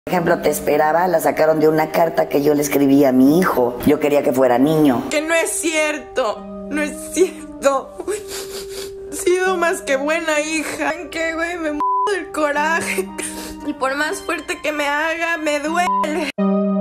Por ejemplo, te esperaba, la sacaron de una carta que yo le escribí a mi hijo. Yo quería que fuera niño. Que no es cierto, no es cierto. He sido más que buena hija. Que güey, me muero del coraje. Y por más fuerte que me haga, me duele.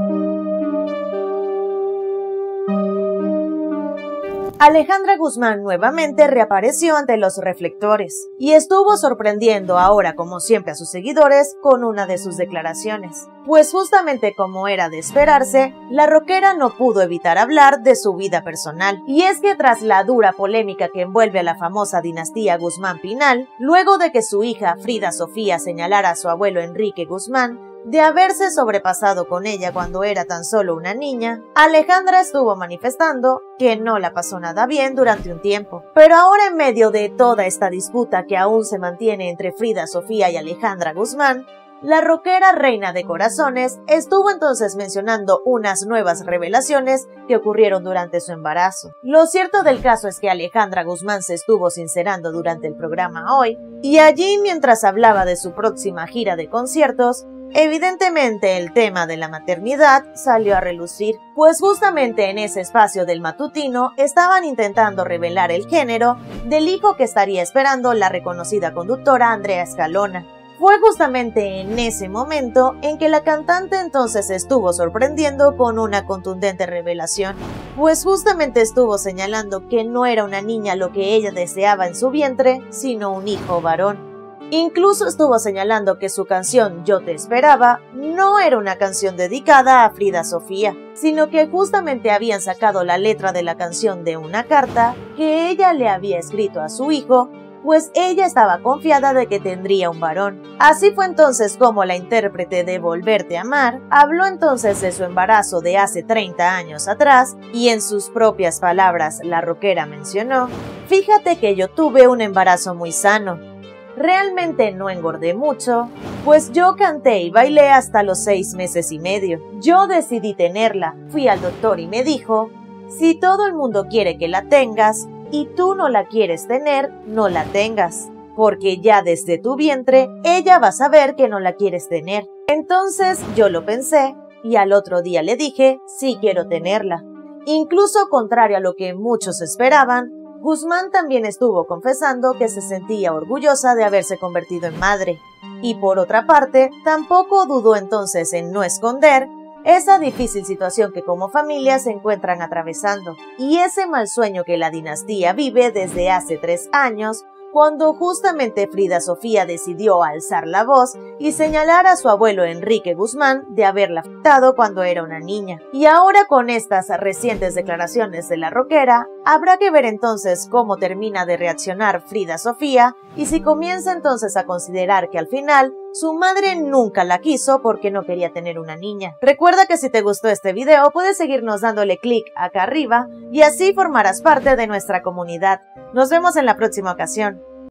Alejandra Guzmán nuevamente reapareció ante los reflectores y estuvo sorprendiendo ahora como siempre a sus seguidores con una de sus declaraciones. Pues justamente como era de esperarse, la rockera no pudo evitar hablar de su vida personal. Y es que tras la dura polémica que envuelve a la famosa dinastía Guzmán Pinal, luego de que su hija Frida Sofía señalara a su abuelo Enrique Guzmán de haberse sobrepasado con ella cuando era tan solo una niña, Alejandra estuvo manifestando que no la pasó nada bien durante un tiempo. Pero ahora, en medio de toda esta disputa que aún se mantiene entre Frida Sofía y Alejandra Guzmán, la rockera reina de corazones estuvo entonces mencionando unas nuevas revelaciones que ocurrieron durante su embarazo. Lo cierto del caso es que Alejandra Guzmán se estuvo sincerando durante el programa Hoy, y allí, mientras hablaba de su próxima gira de conciertos, evidentemente el tema de la maternidad salió a relucir, pues justamente en ese espacio del matutino estaban intentando revelar el género del hijo que estaría esperando la reconocida conductora Andrea Escalona. Fue justamente en ese momento en que la cantante entonces estuvo sorprendiendo con una contundente revelación, pues justamente estuvo señalando que no era una niña lo que ella deseaba en su vientre, sino un hijo varón. Incluso estuvo señalando que su canción Yo te esperaba no era una canción dedicada a Frida Sofía, sino que justamente habían sacado la letra de la canción de una carta que ella le había escrito a su hijo, pues ella estaba confiada de que tendría un varón. Así fue entonces como la intérprete de Volverte a Amar habló entonces de su embarazo de hace 30 años atrás, y en sus propias palabras la rockera mencionó: "Fíjate que yo tuve un embarazo muy sano. Realmente no engordé mucho, pues yo canté y bailé hasta los 6 meses y medio. Yo decidí tenerla, fui al doctor y me dijo, si todo el mundo quiere que la tengas y tú no la quieres tener, no la tengas, porque ya desde tu vientre ella va a saber que no la quieres tener". Entonces yo lo pensé y al otro día le dije, sí quiero tenerla. Incluso contrario a lo que muchos esperaban, Guzmán también estuvo confesando que se sentía orgullosa de haberse convertido en madre. Y por otra parte, tampoco dudó entonces en no esconder esa difícil situación que como familia se encuentran atravesando, y ese mal sueño que la dinastía vive desde hace 3 años, cuando justamente Frida Sofía decidió alzar la voz y señalar a su abuelo Enrique Guzmán de haberla afectado cuando era una niña. Y ahora, con estas recientes declaraciones de la rockera, habrá que ver entonces cómo termina de reaccionar Frida Sofía y si comienza entonces a considerar que al final su madre nunca la quiso porque no quería tener una niña. Recuerda que si te gustó este video puedes seguirnos dándole clic acá arriba y así formarás parte de nuestra comunidad. Nos vemos en la próxima ocasión.